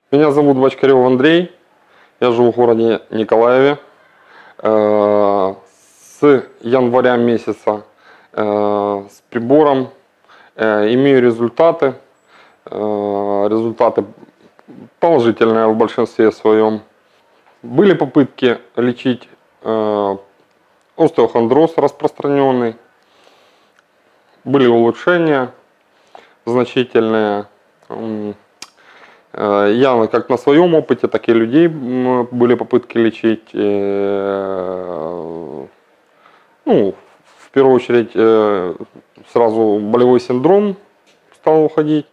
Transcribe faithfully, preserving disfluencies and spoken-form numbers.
Меня зовут Бочкарев Андрей, я живу в городе Николаеве. С января месяца с прибором имею результаты. Результаты положительные в большинстве своем. Были попытки лечить остеохондроз распространенный. Были улучшения значительные. Я как на своем опыте, так и людей были попытки лечить. Ну, в первую очередь сразу болевой синдром стал уходить.